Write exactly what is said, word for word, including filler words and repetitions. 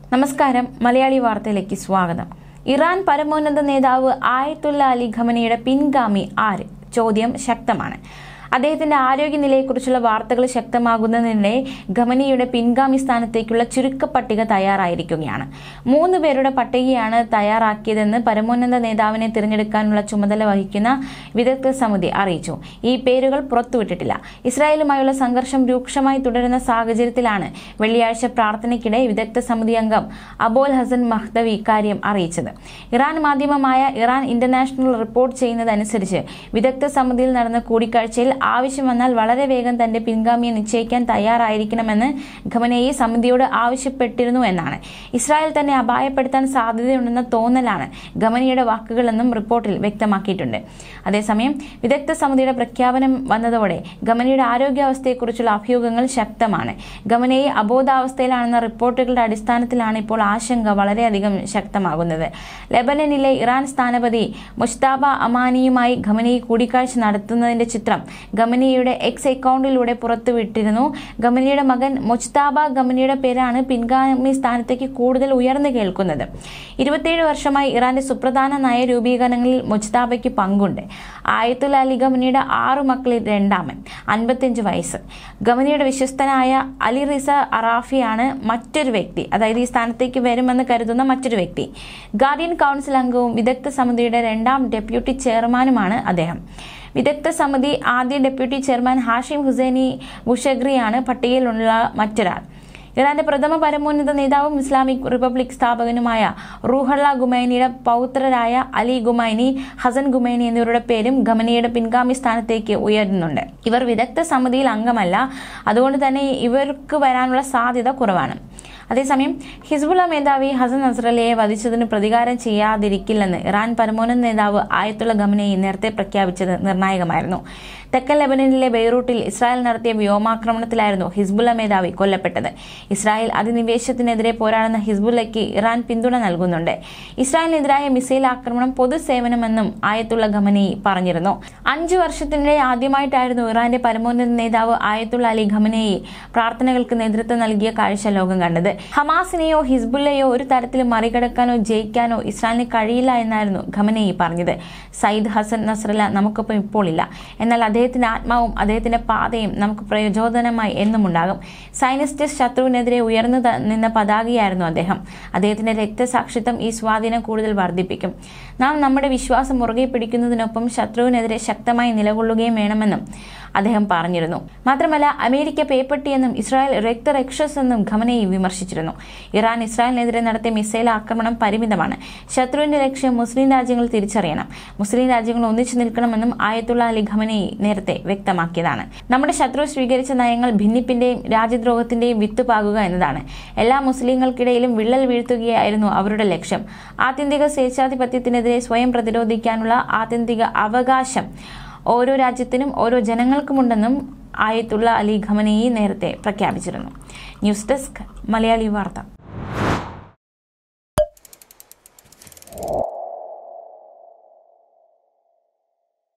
നമസ്കാരം, മലയാളി വാർത്തയിലേക്ക് സ്വാഗതം. ഇറാൻ പരമോന്നത നേതാവ് ആയത്തുള്ള അലി ഖമനിയുടെ പിൻഗാമി ആര്? ചോദ്യം ശക്തമാണ്. അദ്ദേഹത്തിന്റെ ആരോഗ്യനിലയെക്കുറിച്ചുള്ള വാർത്തകൾ ശക്തമാകുന്നതിനിടെ ഖമനിയുടെ പിൻഗാമി സ്ഥാനത്തേക്കുള്ള ചുരുക്കപ്പട്ടിക തയ്യാറായിരിക്കുകയാണ്. മൂന്ന് പേരുടെ പട്ടികയാണ് തയ്യാറാക്കിയതെന്ന് പരമോന്നത നേതാവിനെ തിരഞ്ഞെടുക്കാനുള്ള ചുമതല വഹിക്കുന്ന വിദഗ്ധ സമിതി അറിയിച്ചു. ഈ പേരുകൾ പുറത്തുവിട്ടിട്ടില്ല. ഇസ്രായേലുമായുള്ള സംഘർഷം രൂക്ഷമായി തുടരുന്ന സാഹചര്യത്തിലാണ് വെള്ളിയാഴ്ച പ്രാർത്ഥനയ്ക്കിടെ വിദഗ്ധ സമിതി അംഗം അബോൽ ഹസൻ മഹ്ദവി ഇക്കാര്യം അറിയിച്ചത്. ഇറാൻ മാധ്യമമായ ഇറാൻ ഇന്റർനാഷണൽ റിപ്പോർട്ട് ചെയ്യുന്നതനുസരിച്ച് വിദഗ്ധ സമിതിയിൽ നടന്ന കൂടിക്കാഴ്ചയിൽ ആവശ്യം വന്നാൽ വളരെ വേഗം തന്റെ പിൻഗാമിയെ നിശ്ചയിക്കാൻ തയ്യാറായിരിക്കണമെന്ന് ഖമനേയി സമിതിയോട് ആവശ്യപ്പെട്ടിരുന്നു എന്നാണ്. ഇസ്രായേൽ തന്നെ അപായപ്പെടുത്താൻ സാധ്യതയുണ്ടെന്ന തോന്നലാണ് ഖമനിയുടെ വാക്കുകളെന്നും റിപ്പോർട്ടിൽ വ്യക്തമാക്കിയിട്ടുണ്ട്. അതേസമയം വിദഗ്ധ സമിതിയുടെ പ്രഖ്യാപനം വന്നതോടെ ഖമനിയുടെ ആരോഗ്യാവസ്ഥയെക്കുറിച്ചുള്ള അഭ്യൂഹങ്ങൾ ശക്തമാണ്. ഖമനേയി അബോധാവസ്ഥയിലാണെന്ന റിപ്പോർട്ടുകളുടെ അടിസ്ഥാനത്തിലാണ് ഇപ്പോൾ ആശങ്ക വളരെയധികം ശക്തമാകുന്നത്. ലെബനനിലെ ഇറാൻ സ്ഥാനപതി മുജ്തബ അമാനിയുമായി ഖമനേയി കൂടിക്കാഴ്ച നടത്തുന്നതിന്റെ ചിത്രം ഖമനിയുടെ എക്സ് അക്കൗണ്ടിലൂടെ പുറത്തുവിട്ടിരുന്നു. ഖമനിയുടെ മകൻ മുജ്തബ ഖമനിയുടെ പേരാണ് പിൻഗാമി സ്ഥാനത്തേക്ക് കൂടുതൽ ഉയർന്നു കേൾക്കുന്നത്. ഇരുപത്തിയേഴ് വർഷമായി ഇറാന്റെ സുപ്രധാന നയരൂപീകരണങ്ങളിൽ മുജ്തബയ്ക്ക് പങ്കുണ്ട്. ആയത്തുള്ള അലി ഖമനിയുടെ ആറു മക്കളിൽ രണ്ടാമൻ, അൻപത്തിയഞ്ച് വയസ്സ്. ഖമനിയുടെ വിശ്വസ്തനായ അലി റിസ അറാഫിയാണ് മറ്റൊരു വ്യക്തി, അതായത് ഈ സ്ഥാനത്തേക്ക് വരുമെന്ന് കരുതുന്ന മറ്റൊരു വ്യക്തി. ഗാർഡിയൻ കൗൺസിൽ അംഗവും വിദഗ്ധ സമിതിയുടെ രണ്ടാം ഡെപ്യൂട്ടി ചെയർമാനുമാണ് അദ്ദേഹം. വിദഗ്ധ സമിതി ആദ്യ ഡെപ്യൂട്ടി ചെയർമാൻ ഹാഷിം ഹുസൈനി മുഷഗ്രിയാണ് പട്ടികയിലുള്ള മറ്റൊരാൾ. ഇറാന്റെ പ്രഥമ പരമോന്നത നേതാവും ഇസ്ലാമിക് റിപ്പബ്ലിക് സ്ഥാപകനുമായ റൂഹള്ള ഖുമൈനിയുടെ പൗത്രരായ അലി ഖുമൈനി, ഹസൻ ഖുമൈനി എന്നിവരുടെ പേരും ഖമനിയുടെ പിൻഗാമി സ്ഥാനത്തേക്ക് ഉയരുന്നുണ്ട്. ഇവർ വിദഗ്ധ സമിതിയിൽ അംഗമല്ല, അതുകൊണ്ട് തന്നെ ഇവർക്ക് വരാനുള്ള സാധ്യത കുറവാണ്. അതേസമയം ഹിസ്ബുള്ള മേധാവി ഹസൻ നസ്രല്ലയെ വധിച്ചതിന് പ്രതികാരം ചെയ്യാതിരിക്കില്ലെന്ന് ഇറാൻ പരമോന്നത നേതാവ് ആയത്തുള്ള ഖമനേയി നേരത്തെ പ്രഖ്യാപിച്ചത് നിർണായകമായിരുന്നു. തെക്കൻ ലെബനനിലെ ബെയ്റൂട്ടിൽ ഇസ്രായേൽ നടത്തിയ വ്യോമാക്രമണത്തിലായിരുന്നു ഹിസ്ബുള്ള മേധാവി കൊല്ലപ്പെട്ടത്. ഇസ്രായേൽ അധിനിവേശത്തിനെതിരെ പോരാടുന്ന ഹിസ്ബുള്ളയ്ക്ക് ഇറാൻ പിന്തുണ നൽകുന്നുണ്ട്. ഇസ്രായേലിനെതിരായ മിസൈൽ ആക്രമണം പൊതുസേവനമെന്നും ആയത്തുള്ള ഖമനേയി പറഞ്ഞിരുന്നു. അഞ്ചു വർഷത്തിനിടെ ആദ്യമായിട്ടായിരുന്നു ഇറാന്റെ പരമോന്നത നേതാവ് ആയത്തുള്ള അലി ഖമനേയി പ്രാർത്ഥനകൾക്ക് നേതൃത്വം നൽകിയ കാഴ്ച ലോകം കണ്ടത്. ഹമാസിനെയോ ഹിസ്ബുള്ളയോ ഒരു തരത്തിലും മറികടക്കാനോ ജയിക്കാനോ ഇസ്രായേലിന് കഴിയില്ല എന്നായിരുന്നു ഖമനേയി പറഞ്ഞത്. സയ്യിദ് ഹസൻ നസ്രല്ല നമുക്കൊപ്പം ഇപ്പോൾ ഇല്ല, എന്നാൽ അദ്ദേഹത്തിന്റെ ആത്മാവും അദ്ദേഹത്തിന്റെ പാതയും നമുക്ക് പ്രചോദനമായി എന്നും ഉണ്ടാകും. സൈനിസ്റ്റ് ശത്രുവിനെതിരെ ഉയർന്നു നിന്ന പതാകയായിരുന്നു അദ്ദേഹം. അദ്ദേഹത്തിന്റെ രക്തസാക്ഷിത്വം ഈ സ്വാധീനം കൂടുതൽ വർദ്ധിപ്പിക്കും. നാം നമ്മുടെ വിശ്വാസം മുറുകെ പിടിക്കുന്നതിനൊപ്പം ശത്രുവിനെതിരെ ശക്തമായി നിലകൊള്ളുകയും വേണമെന്നും അദ്ദേഹം പറഞ്ഞിരുന്നു. മാത്രമല്ല, അമേരിക്ക പേപ്പട്ടിയെന്നും ഇസ്രായേൽ രക്തരക്ഷസ് എന്നും ഖമനേയി വിമർശിച്ചിരുന്നു. ഇറാൻ ഇസ്രായേലിനെതിരെ നടത്തിയ മിസൈൽ ആക്രമണം പരിമിതമാണ്. ശത്രുവിന്റെ ലക്ഷ്യം മുസ്ലിം രാജ്യങ്ങൾ തിരിച്ചറിയണം, മുസ്ലിം രാജ്യങ്ങൾ ഒന്നിച്ചു നിൽക്കണമെന്നും ആയത്തുള്ള അലി ഖമനേയി നേരത്തെ വ്യക്തമാക്കിയതാണ്. നമ്മുടെ ശത്രു സ്വീകരിച്ച നയങ്ങൾ ഭിന്നിപ്പിന്റെയും രാജ്യദ്രോഹത്തിന്റെയും വിത്തുപാകുക എന്നതാണ്. എല്ലാ മുസ്ലിങ്ങൾക്കിടയിലും വിള്ളൽ വീഴ്ത്തുകയായിരുന്നു അവരുടെ ലക്ഷ്യം. ആത്യന്തിക സ്വേച്ഛാധിപത്യത്തിനെതിരെ സ്വയം പ്രതിരോധിക്കാനുള്ള ആത്യന്തിക അവകാശം ഓരോ രാജ്യത്തിനും ഓരോ ജനങ്ങൾക്കുമുണ്ടെന്നും ആയത്തുള്ള അലി ഖമനേയി നേരത്തെ പ്രഖ്യാപിച്ചിരുന്നു. ന്യൂസ് ഡെസ്ക്, മലയാളി വാർത്ത.